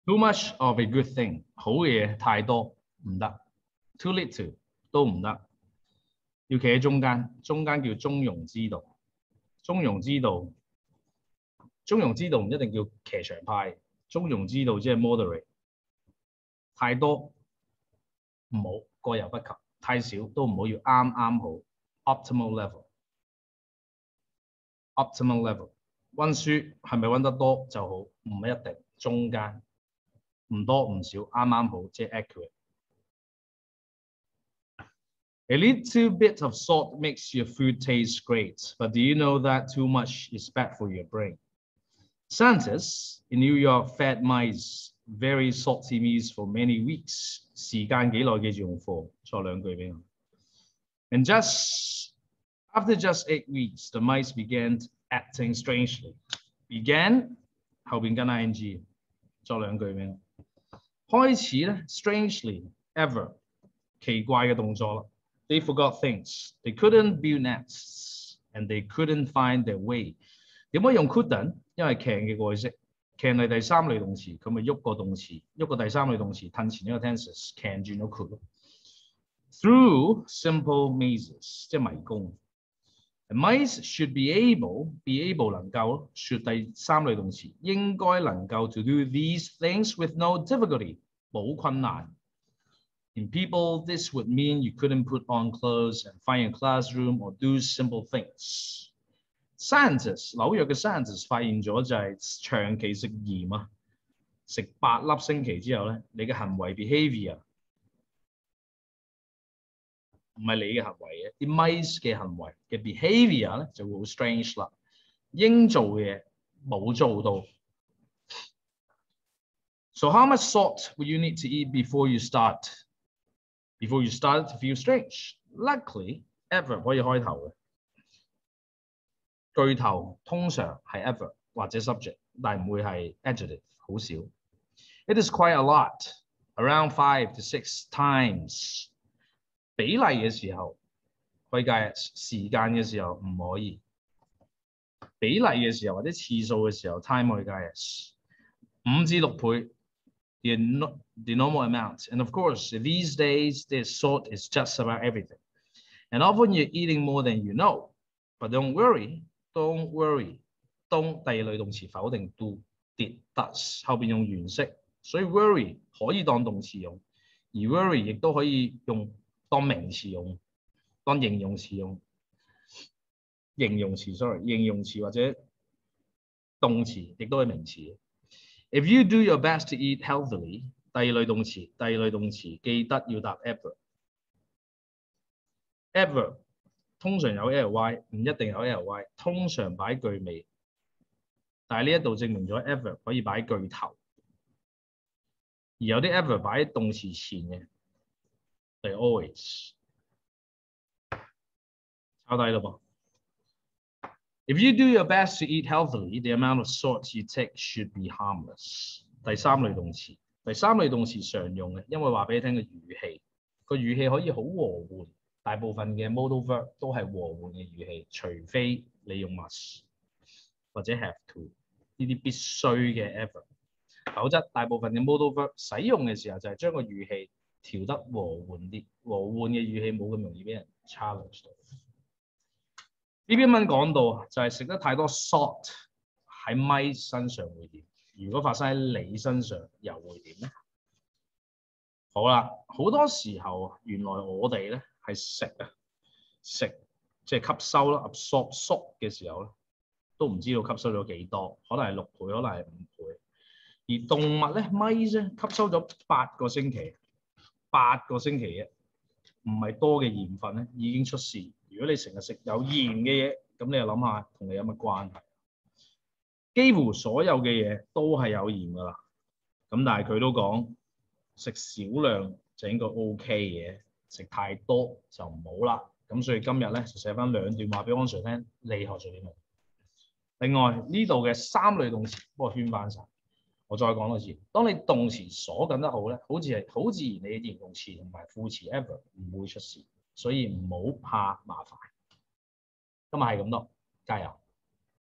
Too much of a good thing， 好嘅嘢太多唔得 ，too little 都唔得，要企喺中間，中間叫中庸之道。中庸之道，中庸之道唔一定叫騎牆派，中庸之道即係 moderate， 太多唔好，過猶不及；太少都唔好，要啱啱好 ，optimal level。optimal level， 温書係咪温得多就好？唔一定，中間。唔多唔少，啱啱好，即係 accurate。A little bit of salt makes your food taste great, but do you know that too much is bad for your brain? Scientists in New York fed mice very salty meals for many weeks. 時間幾耐記住用 for， 錯兩句俾我。And after just 8 weeks, the mice began acting strangely. Began 後邊跟 ing， 作兩句俾我。開始咧 strangely ever 奇怪嘅動作啦。They forgot things. They couldn't build nests, and they couldn't find their way. 點解用 couldn't？ 因為 can 嘅過去式 ，can 係第三類動詞，佢咪喐個動詞，喐個第三類動詞，褪前一個 tenses can 轉咗 could。Through simple mazes， 即係迷宮。Mice should be able 能夠 should 第三類動詞，應該能夠 to do these things with no difficulty 冇困難。In people, this would mean you couldn't put on clothes and find a classroom or do simple things. Scientists 紐約嘅 scientists 發現咗就係長期食鹽啊，食8粒星期之後咧，你嘅行為 behaviour 唔係你嘅行為嘅，啲 mice 嘅行為嘅 behaviour 咧就會好 strange 啦。應做嘅嘢冇做到。So how much salt would you need to eat before you start to feel strange? Luckily, ever 可以開頭嘅，句頭通常係 ever 或者 subject， 但唔會係 adjective， 好少。It is quite a lot, around 5 to 6 times。比例嘅時候可以加 s， 時間嘅時候唔可以。比例嘅時候或者次數嘅時候 time 可以加 s。5至6倍。The normal amount. And of course, these days, the salt is just about everything. And often you're eating more than you know. But don't worry. Don't 第二類動詞否定 do did does 後邊用原式，所以 worry 可以當動詞用，而 worry 亦都可以用當名詞用，當形容詞用。形容詞或者動詞亦都係名詞。If you do your best to eat healthily， 第二類動詞記得要答 ever。ever 通常有 ly， 唔一定有 ly， 通常擺句尾。但係呢一度證明咗 ever 可以擺句頭，而有啲 ever 擺喺動詞前嘅，例如 always。抄低咯噃。If you do your best to eat healthily, the amount of salt you take should be harmless。第三類動詞常用嘅，因為話俾你聽嘅語氣可以好和緩，大部分嘅 modal verb 都係和緩嘅語氣，除非你用 must 或者 have to 呢啲必須嘅 ever， 否則大部分嘅 modal verb 使用嘅時候就係將個語氣調得和緩啲，和緩嘅語氣冇咁容易俾人 challenge 到。呢篇文講到就係食得太多 salt 喺咪身上會點？如果發生喺你身上又會點咧？好啦，好多時候原來我哋咧係食即係吸收啦 absorb 嘅時候咧，都唔知道吸收咗幾多，可能係6倍，可能係5倍。而動物咧咪啫吸收咗8個星期嘅，唔係多嘅鹽分咧已經出事。如果你成日食有鹽嘅嘢，咁你就諗下同你有乜關係？幾乎所有嘅嘢都係有鹽噶啦，咁但係佢都講食少量就應該 OK 嘅，食太多就唔好啦。咁所以今日咧就寫翻2段話俾安 Sir 聽，你學咗啲咩？另外呢度嘅3類動詞幫我圈翻晒。我再講多次，當你動詞鎖緊得好咧，好自然你嘅形容詞同埋副詞 ever 唔會出事，所以唔好怕麻煩。今日係咁多，加油！